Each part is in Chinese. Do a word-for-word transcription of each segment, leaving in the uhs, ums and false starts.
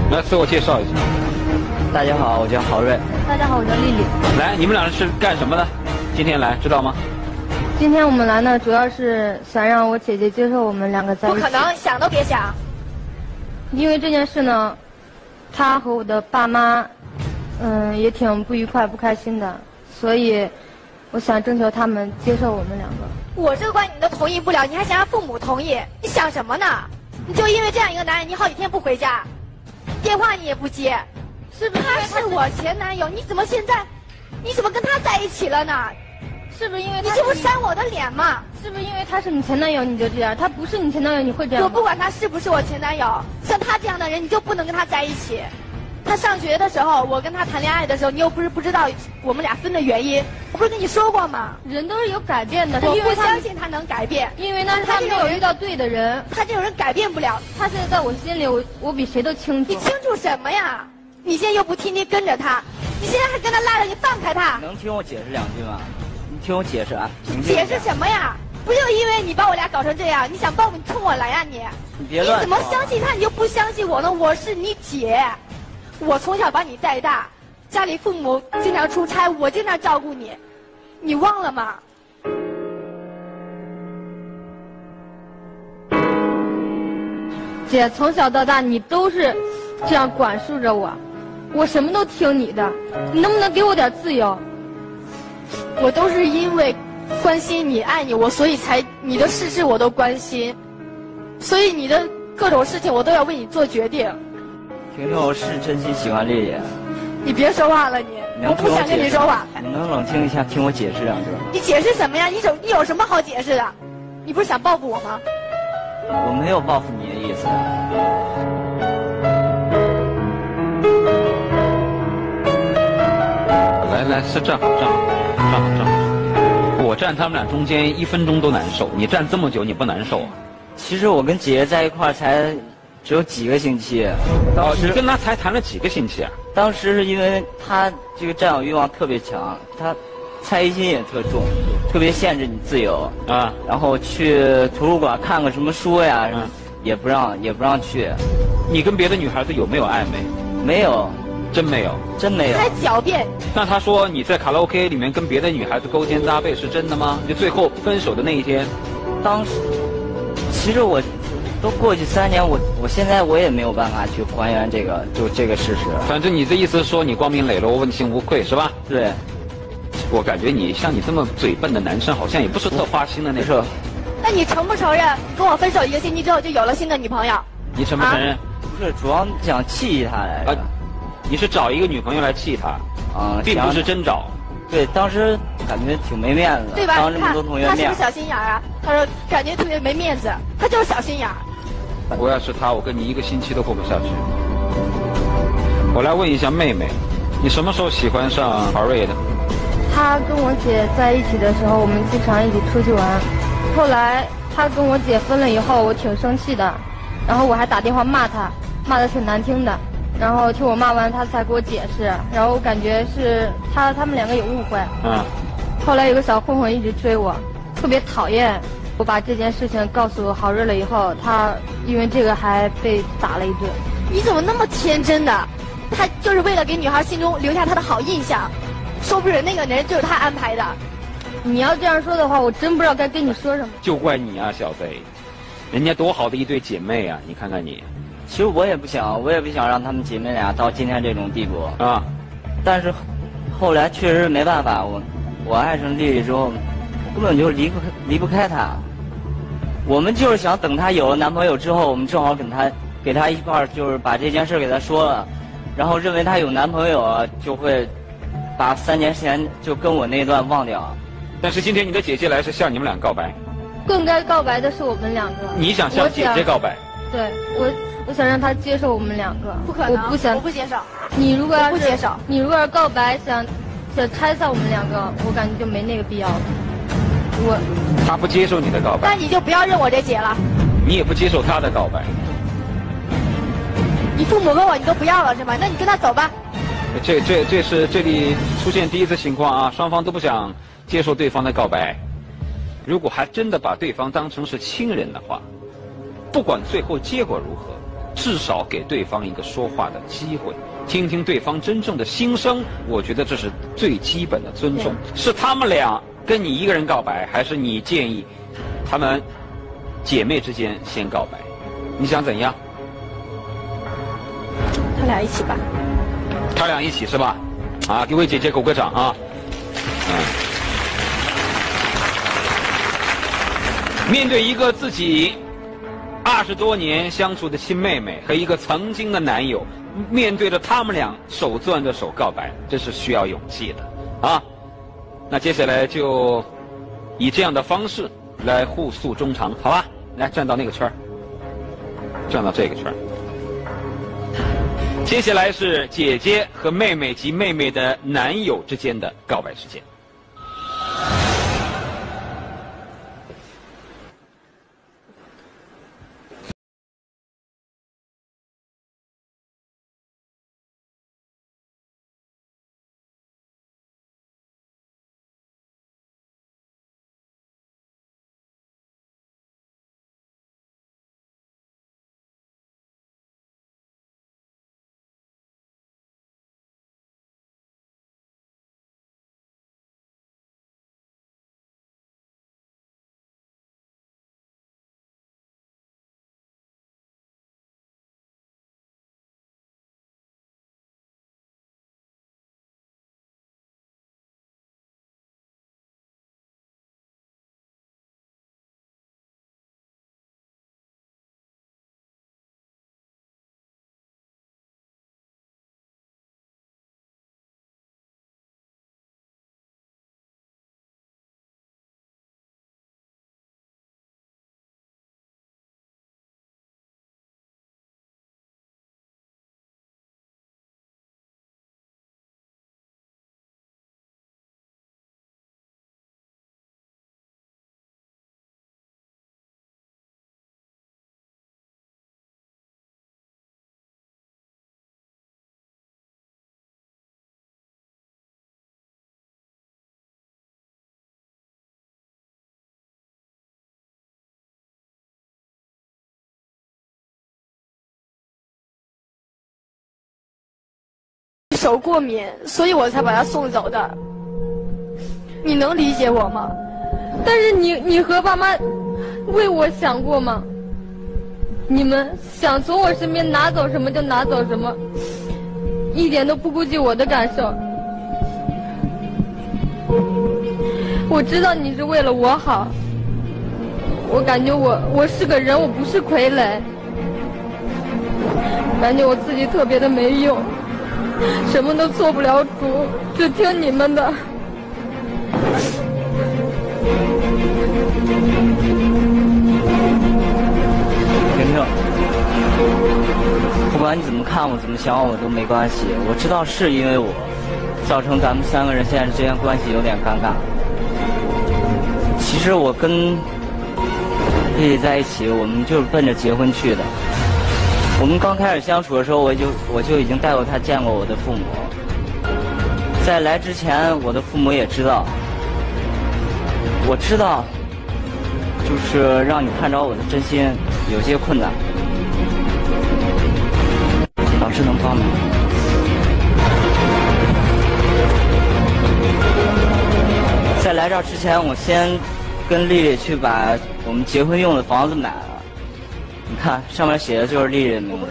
来自我介绍一下。 大家好，我叫郝瑞。 大家好，我叫丽丽。 来，你们俩是干什么的？今天来知道吗？ 今天我们来呢，主要是想让我姐姐接受我们两个在一起。 不可能，想都别想。 因为这件事呢，她和我的爸妈，嗯，也挺不愉快、不开心的，所以我想征求他们接受我们两个。 我这个观点你都同意不了，你还想让父母同意？你想什么呢？你就因为这样一个男人，你好几天不回家，电话你也不接， 是不是？ 他是我前男友，你怎么现在，你怎么跟他在一起了呢？ 是不是因为你这不扇我的脸吗？ 是不是因为他是你前男友你就这样？他不是你前男友你会这样吗？ 我不管他是不是我前男友，像他这样的人你就不能跟他在一起。他上学的时候，我跟他谈恋爱的时候，你又不是不知道我们俩分的原因，我不是跟你说过吗？ 人都是有改变的， 我不因为他相信他能改变， 因为呢他没有遇到对的人， 他这种人改变不了。 他现在在我心里，我我比谁都清楚。 你清楚什么呀？你现在又不天天跟着他，你现在还跟他拉着，你放开他。 能听我解释两句吗？你听我解释啊！ 解释什么呀？不就因为你把我俩搞成这样，你想报你冲我来呀你？ 你别乱说。 你怎么相信他，你就不相信我呢？我是你姐，我从小把你带大，家里父母经常出差，我经常照顾你，你忘了吗？ 姐，从小到大你都是这样管束着我，我什么都听你的，你能不能给我点自由？ 我都是因为关心你、爱你，我所以才你的事事我都关心，所以你的各种事情我都要为你做决定。 婷婷，我是真心喜欢丽丽。 你别说话了你， 你我不想跟你说话。 你能冷静一下，听我解释两句？ 你解释什么呀？你有你有什么好解释的？你不是想报复我吗？ 我没有报复你的意思。 来来，是站好，站好，站好，站好。我站他们俩中间一分钟都难受，你站这么久你不难受啊？ 其实我跟姐姐在一块儿才只有几个星期。 哦，你跟他才谈了几个星期啊？ 当时是因为他这个占有欲望特别强，他猜疑心也特重，特别限制你自由啊。然后去图书馆看个什么书呀，嗯、也不让也不让去。 你跟别的女孩子有没有暧昧？ 没有。 真没有， 真没有。 还狡辩。 那他说你在卡拉 OK 里面跟别的女孩子勾肩搭背是真的吗？就最后分手的那一天， 当时其实我都过去三年，我我现在我也没有办法去还原这个就这个事实。 反正你的意思是说你光明磊落、问心无愧是吧？ 对。 我感觉你像你这么嘴笨的男生，好像也不是特花心的那种。 那你承不承认跟我分手一个星期之后就有了新的女朋友？ 你承不承认？ 啊、不是，主要想气他来着。啊你是找一个女朋友来气他，啊、呃，并不是真找。 对，当时感觉挺没面子的， 对吧？ 当这么多同学面。 他是不是小心眼啊？他说感觉特别没面子，他就是小心眼。 我要是他，我跟你一个星期都过不下去。我来问一下妹妹，你什么时候喜欢上郝瑞的？ 他跟我姐在一起的时候，我们经常一起出去玩。后来他跟我姐分了以后，我挺生气的，然后我还打电话骂他，骂得挺难听的。然后听我骂完，他才给我解释。然后我感觉是他他们两个有误会。嗯。后来有个小混混一直追我，特别讨厌。我把这件事情告诉郝瑞了以后，他因为这个还被打了一顿。 你怎么那么天真的？他就是为了给女孩心中留下他的好印象，说不准那个人就是他安排的。 你要这样说的话，我真不知道该跟你说什么。 就怪你啊，小飞，人家多好的一对姐妹啊！你看看你。 其实我也不想，我也不想让她们姐妹俩到今天这种地步啊。但是后来确实是没办法，我我爱上丽丽之后，根本就离不离不开她。我们就是想等她有了男朋友之后，我们正好跟她给她一块儿，就是把这件事给她说了，然后认为她有男朋友啊，就会把三年前就跟我那段忘掉。 但是今天你的姐姐来是向你们俩告白， 更该告白的是我们两个。 你想向姐姐告白？ 对，我我想让他接受我们两个。 不可能， 我不想， 我不接受。 你如果要是不接受， 你如果要告白想想拆散我们两个，我感觉就没那个必要了。我他不接受你的告白， 那你就不要认我这姐了。 你也不接受他的告白。 你父母和我你都不要了是吗？那你跟他走吧。 这这这是这里出现第一次情况啊，双方都不想接受对方的告白。如果还真的把对方当成是亲人的话，不管最后结果如何， 至少给对方一个说话的机会，听听对方真正的心声。我觉得这是最基本的尊重。是他们俩跟你一个人告白，还是你建议他们姐妹之间先告白？你想怎样？ 他俩一起吧。 他俩一起是吧？啊，给我姐姐鼓个掌啊！嗯。面对一个自己二十多年相处的亲妹妹和一个曾经的男友，面对着他们俩手攥着手告白，这是需要勇气的啊！那接下来就以这样的方式来互诉衷肠，好吧？来站到那个圈儿，站到这个圈儿。接下来是姐姐和妹妹及妹妹的男友之间的告白时间。 手过敏，所以我才把他送走的。你能理解我吗？ 但是你你和爸妈为我想过吗？你们想从我身边拿走什么就拿走什么，一点都不顾及我的感受。我知道你是为了我好，我感觉我我是个人，我不是傀儡，感觉我自己特别的没用。什么都做不了主，只听你们的。 婷婷，不管你怎么看我，怎么想我都没关系。我知道是因为我，造成咱们三个人现在之间关系有点尴尬。其实我跟丽丽在一起，我们就是奔着结婚去的。我们刚开始相处的时候，我就我就已经带过她见过我的父母。在来之前，我的父母也知道。我知道，就是让你看着我的真心有些困难。老师能帮忙？在来这儿之前，我先跟丽丽去把我们结婚用的房子买了。你看，上面写的就是丽丽的名字。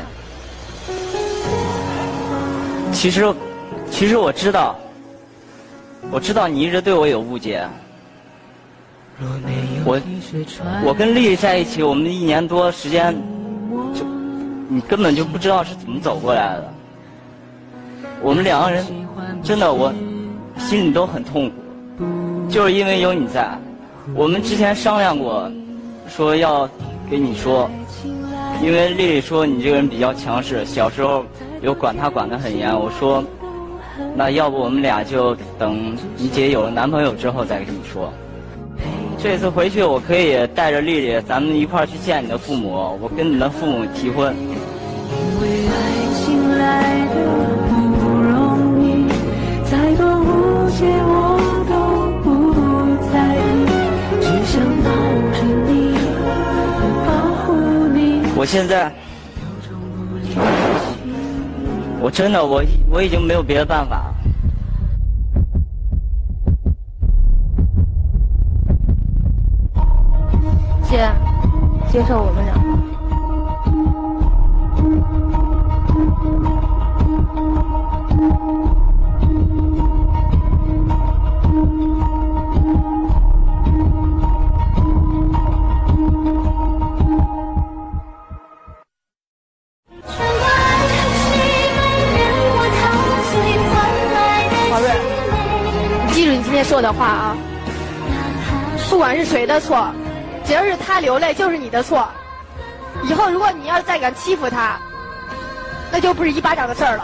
其实，其实我知道，我知道你一直对我有误解。我，我跟丽丽在一起，我们一年多时间，就你根本就不知道是怎么走过来的。我们两个人，真的我心里都很痛苦，就是因为有你在。我们之前商量过，说要给你说。因为丽丽说你这个人比较强势，小时候有管她管得很严。我说，那要不我们俩就等你姐有了男朋友之后再跟你说。这次回去我可以带着丽丽，咱们一块儿去见你的父母，我跟你的父母提婚。因为爱情来得不容易，再多误解我都不在意，只想抱着你。我现在我真的，我我已经没有别的办法了。 姐，接受我们俩。 华瑞，你记住你今天说的话啊！不管是谁的错。只要是他流泪，就是你的错。以后如果你要再敢欺负他，那就不是一巴掌的事儿了。